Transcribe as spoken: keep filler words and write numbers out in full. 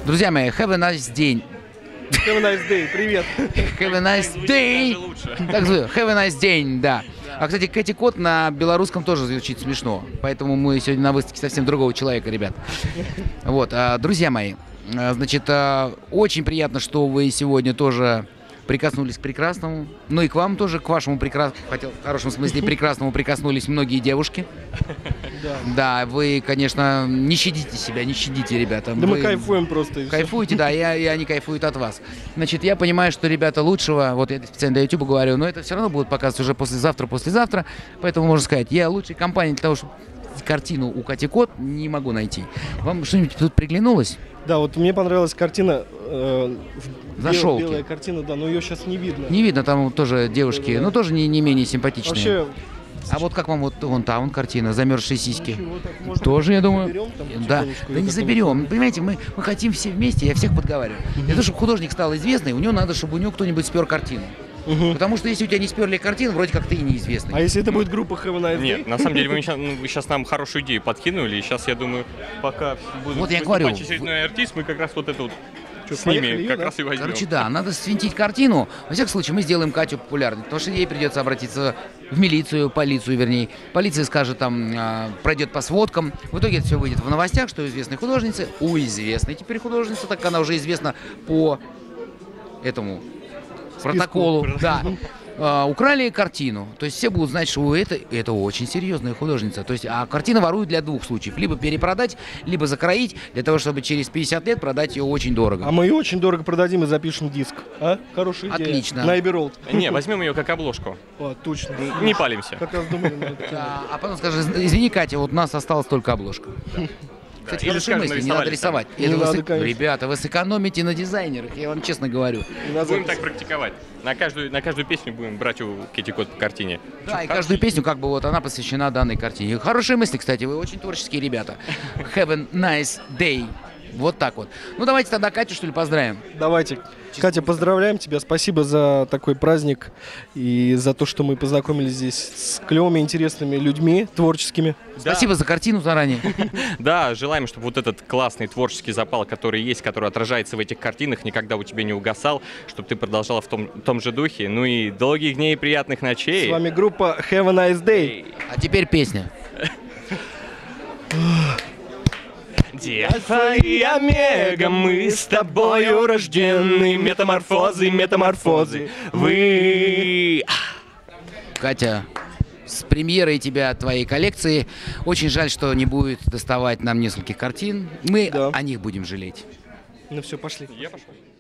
Друзья мои, have a nice day. Have a nice day, привет. Have a nice day. Так звучит, have a nice day, да. А, кстати, Кэти Кот на белорусском тоже звучит смешно. Поэтому мы сегодня на выставке совсем другого человека, ребят. Вот, друзья мои, значит, очень приятно, что вы сегодня тоже прикоснулись к прекрасному. Ну и к вам тоже, к вашему прекрасному, хотел в хорошем смысле прекрасному, прикоснулись многие девушки. Да. Да, вы, конечно, не щадите себя, не щадите, ребята. Да вы мы кайфуем просто. Кайфуете, да, и, и они кайфуют от вас. Значит, я понимаю, что ребята лучшего, вот я специально для YouTube говорю, но это все равно будут показывать уже послезавтра, послезавтра. Поэтому можно сказать, я лучшей компании для того, чтобы картину у Кати Кот не могу найти. Вам что-нибудь тут приглянулось? Да, вот мне понравилась картина. Э, Зашел. Бел, белая картина, да, но ее сейчас не видно. Не видно, там тоже девушки, да, но тоже не, не менее симпатичные. Вообще... А вот как вам вот вон та вон картина, замерзшие сиськи? Ну, тоже, я думаю, заберем, там, да, да не заберем. Понимаете, мы, мы хотим все вместе, я всех подговариваю. Для того, чтобы художник стал известный, у него надо, чтобы у него кто-нибудь спер картину. Угу. Потому что если у тебя не сперли картину, вроде как ты и неизвестный. А если это будет группа Have a Nice Day? Нет, на самом деле вы сейчас, ну, вы сейчас нам хорошую идею подкинули, и сейчас, я думаю, пока будет вот я говорю, очередной артист, мы как раз вот это вот что, с ними поехали, как да? раз и возьмем. Короче, да, надо свинтить картину. Во всяком случае, мы сделаем Катю популярной, потому что ей придется обратиться в милицию, полицию, вернее. Полиция скажет, там, э, пройдет по сводкам. В итоге это все выйдет в новостях, что у известной художницы, у известной теперь художницы, так она уже известна по этому Списку. протоколу. Да. Uh, украли картину, то есть все будут знать, что это, это очень серьезная художница. То есть, а картина воруют для двух случаев: либо перепродать, либо закроить, для того, чтобы через пятьдесят лет продать ее очень дорого. А мы ее очень дорого продадим и запишем диск. А? Хорошая идея. Отлично. На Abbey Road. Не, возьмем ее как обложку. О, точно. Не палимся. Как раз думали на это. Да, а потом скажешь, извини, Катя, вот у нас осталась только обложка. Кстати, Или, хорошие скажем, мысли, не надо рисовать. Не Это надо, вы, конечно. ребята, вы сэкономите на дизайнерах, я вам честно говорю. Будем так практиковать. На каждую, на каждую песню будем брать у Кэти Кот по картине. Да, и каждую песню, как бы вот она посвящена данной картине. Хорошие мысли, кстати, вы очень творческие ребята. Have a nice day. Вот так вот. Ну давайте тогда Катю, что ли, поздравим. Давайте. Катя, поздравляем тебя. Спасибо за такой праздник и за то, что мы познакомились здесь с клевыми, интересными людьми, творческими. Спасибо за картину заранее. Да, желаем, чтобы вот этот классный творческий запал, который есть, который отражается в этих картинах, никогда у тебя не угасал, чтобы ты продолжала в том, том же духе. Ну и долгих дней, приятных ночей. С вами группа Have a Nice Day. А теперь песня. Альфа и омега, мы с тобою рождены, метаморфозы, метаморфозы, вы... Катя, с премьерой тебя, твоей коллекции. Очень жаль, что не будет доставать нам нескольких картин. Мы Да. о них будем жалеть. Ну все, пошли. Я пошел.